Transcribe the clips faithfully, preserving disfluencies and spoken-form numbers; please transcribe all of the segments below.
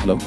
Councillor.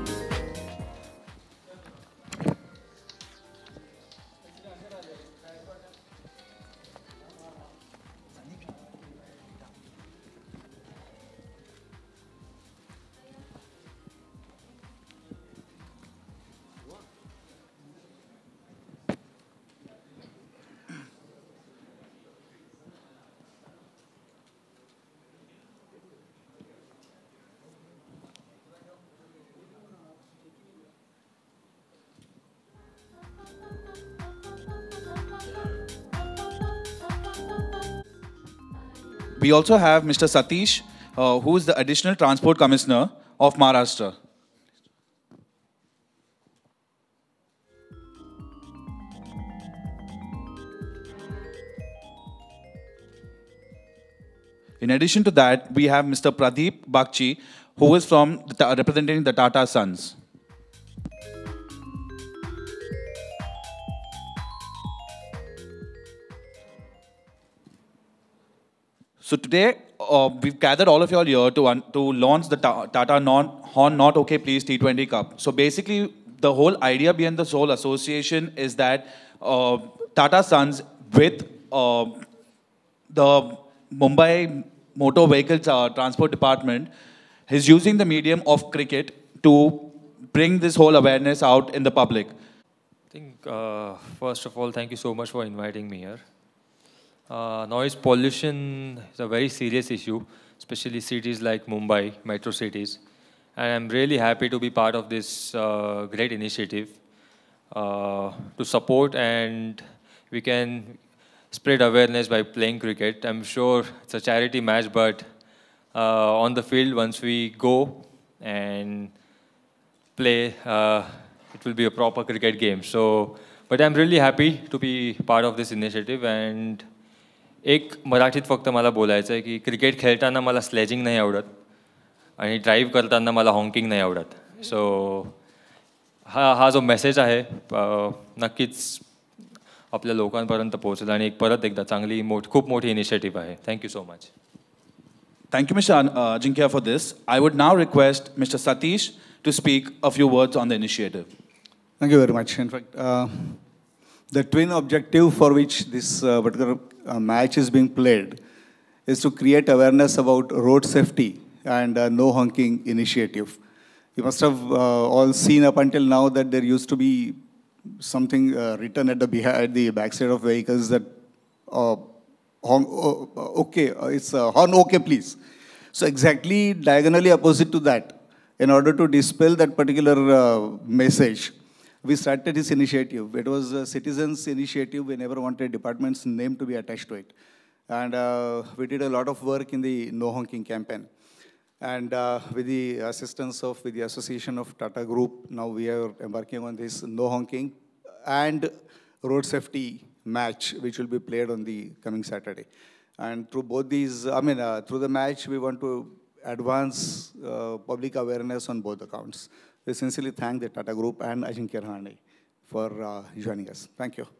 We also have Mister Satish, uh, who is the Additional Transport Commissioner of Maharashtra. In addition to that, we have Mister Pradeep Bakchi, who is from the, representing the Tata Sons. So today, uh, we've gathered all of you all here to, un to launch the Ta Tata non Horn Not Okay Please T twenty Cup. So basically, the whole idea behind this whole association is that uh, Tata Sons with uh, the Mumbai Motor Vehicles uh, Transport Department is using the medium of cricket to bring this whole awareness out in the public. I think, uh, first of all, thank you so much for inviting me here. Uh, noise pollution is a very serious issue, especially cities like Mumbai, metro cities. And I'm really happy to be part of this uh, great initiative uh, to support, and we can spread awareness by playing cricket. I'm sure it's a charity match, but uh, on the field, once we go and play, uh, it will be a proper cricket game. So, but I'm really happy to be part of this initiative. And एक मराठीत फक्त मला बोलायचं आहे की cricket खेळताना मला sledging नाही आवडत आणि ड्राईव्ह करताना मला हॉंकिंग नाही आवडत. सो हा हा जो मेसेज आहे नक्कीच आपल्या लोकांपर्यंत पोहोचेल आणि एक परत एकदा चांगली मोठ खूप मोठी इनिशिएटिव्ह आहे. Thank you so much. Thank you, Mister Ajinkya, for this. I would now request Mister Satish to speak a few words on the initiative. Thank you very much. In fact, uh, the twin objective for which this uh, particular uh, match is being played is to create awareness about road safety and uh, no honking initiative. You must have uh, all seen up until now that there used to be something uh, written at the behind the backside of vehicles that uh, horn, uh, okay, uh, it's uh, horn okay please. So exactly diagonally opposite to that, in order to dispel that particular uh, message, we started this initiative. It was a citizens' initiative. We never wanted department's name to be attached to it. And uh, we did a lot of work in the no honking campaign. And uh, with the assistance of with the association of Tata Group, now we are embarking on this no honking and road safety match, which will be played on the coming Saturday. And through both these, I mean, uh, through the match, we want to advance uh, public awareness on both accounts. We sincerely thank the Tata Group and Ajinkya Rahane for uh, joining us. Thank you.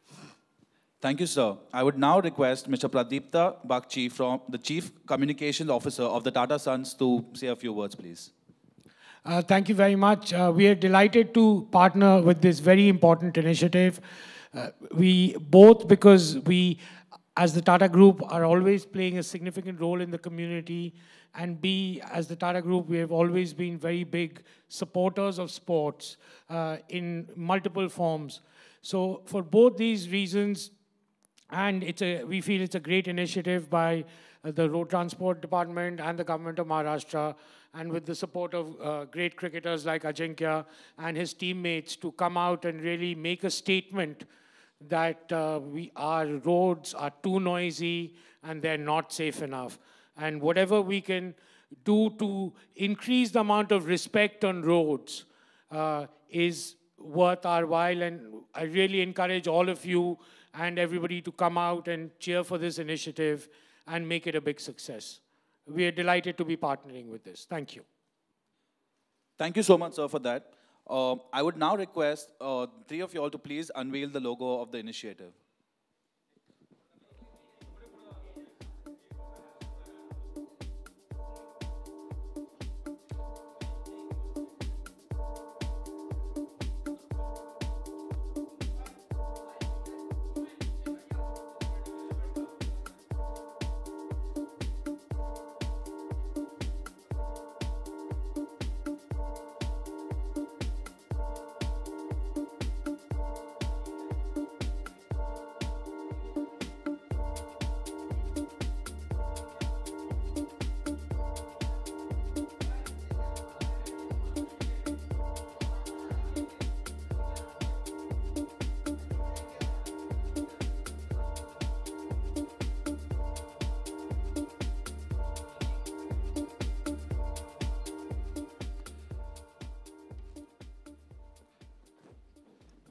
Thank you, sir. I would now request Mister Pradeepta Bakchi, from the Chief Communications Officer of the Tata Sons, to say a few words, please. Uh, thank you very much. Uh, we are delighted to partner with this very important initiative. Uh, we both because we, as the Tata Group, are always playing a significant role in the community, and B, as the Tata Group, we have always been very big supporters of sports uh, in multiple forms. So for both these reasons, and it's a, we feel it's a great initiative by uh, the Road Transport Department and the Government of Maharashtra, and with the support of uh, great cricketers like Ajinkya and his teammates, to come out and really make a statement that uh, we, our roads are too noisy and they're not safe enough. And whatever we can do to increase the amount of respect on roads uh, is worth our while. And I really encourage all of you and everybody to come out and cheer for this initiative and make it a big success. We are delighted to be partnering with this. Thank you. Thank you so much, sir, for that. Uh, I would now request uh, three of you all to please unveil the logo of the initiative.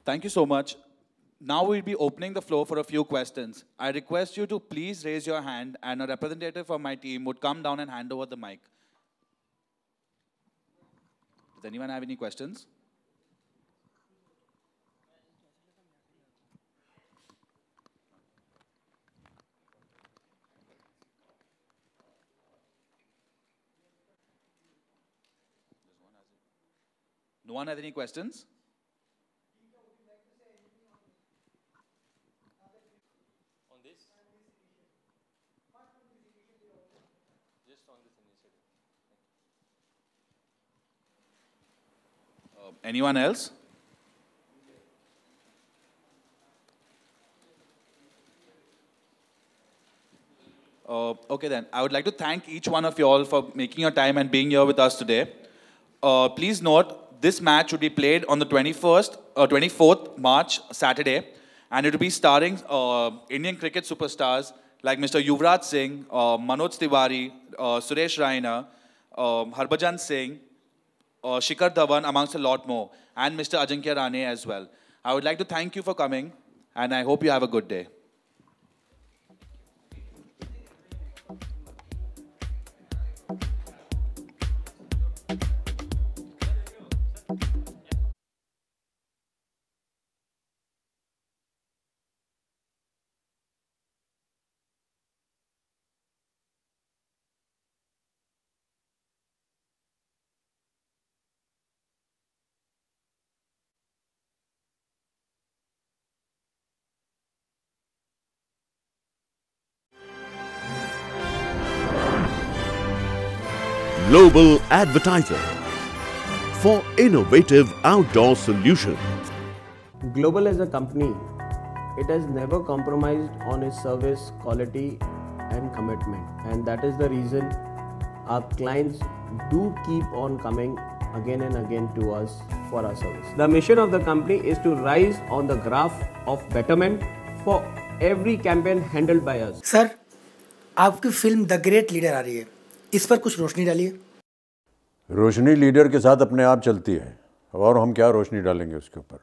Thank you so much. Now we'll be opening the floor for a few questions. I request you to please raise your hand and a representative from my team would come down and hand over the mic. Does anyone have any questions? No one has any questions? On this? Just on this initiative. Uh, anyone else? Uh, okay then, I would like to thank each one of you all for making your time and being here with us today. Uh, please note, this match would be played on the twenty-first, uh, twenty-fourth March, Saturday, and it will be starring uh, Indian cricket superstars like Mister Yuvraj Singh, uh, Manoj Tiwari, uh, Suresh Raina, uh, Harbhajan Singh, uh, Shikhar Dhawan, amongst a lot more, and Mister Ajinkya Rane as well. I would like to thank you for coming, and I hope you have a good day. Global Advertiser for innovative outdoor solutions. Global as a company, it has never compromised on its service quality and commitment, and that is the reason our clients do keep on coming again and again to us for our service. The mission of the company is to rise on the graph of betterment for every campaign handled by us. Sir, आपकी film the great leader आ रही है, इस पर कुछ रोशनी डालिए। रोशनी leader के साथ अपने आप चलती है और हम क्या रोशनी डालेंगे उसके ऊपर।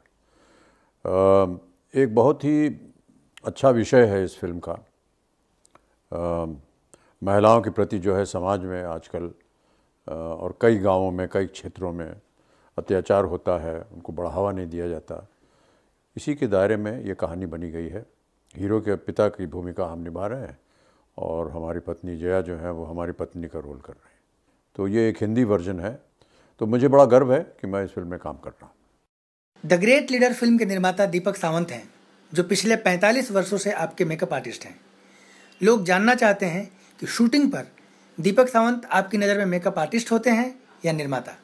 एक बहुत ही अच्छा विषय है इस फिल्म का। आ, महिलाओं के प्रति जो है समाज में आजकल आ, और कई गांवों में, कई क्षेत्रों में अत्याचार होता है, उनको बढ़ावा नहीं दिया जाता। इसी के दायरे में ये कहानी बनी गई है। हीरो के पिता की भूमिका हम निभा रहे हैं और हमारी पत्नी जया जो है वो हमारी पत्नी का रोल कर रहे हैं। तो ये एक हिंदी वर्जन है, तो मुझे बड़ा गर्व है कि मैं इस फिल्म में काम कर रहा हूँ। द ग्रेट लीडर फिल्म के निर्माता दीपक सावंत हैं, जो पिछले पैंतालीस वर्षों से आपके मेकअप आर्टिस्ट हैं। लोग जानना चाहते हैं कि शूटिंग पर दीपक सावंत आपकी नज़र में मेकअप आर्टिस्ट होते हैं या निर्माता?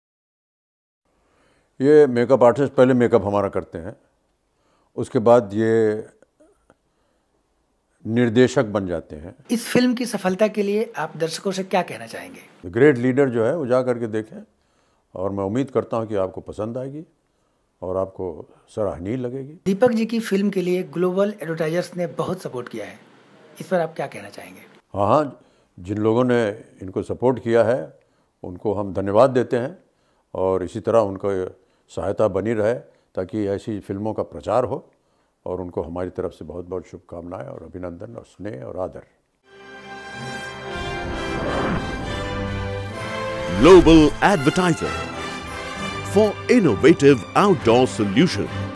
ये मेकअप आर्टिस्ट पहले मेकअप हमारा करते हैं, उसके बाद ये निर्देशक बन जाते हैं। इस फिल्म की सफलता के लिए आप दर्शकों से क्या कहना चाहेंगे? द ग्रेट लीडर जो है वो जा करके देखें और मैं उम्मीद करता हूँ कि आपको पसंद आएगी और आपको सराहनीय लगेगी। दीपक जी की फिल्म के लिए ग्लोबल एडवर्टाइजर्स ने बहुत सपोर्ट किया है, इस पर आप क्या कहना चाहेंगे? हाँ हाँ, जिन लोगों ने इनको सपोर्ट किया है उनको हम धन्यवाद देते हैं और इसी तरह उनको सहायता बनी रहे ताकि ऐसी फिल्मों का प्रचार हो, और उनको हमारी तरफ से बहुत बहुत शुभकामनाएं और अभिनंदन और स्नेह और आदर। Global Advertiser for innovative outdoor solutions.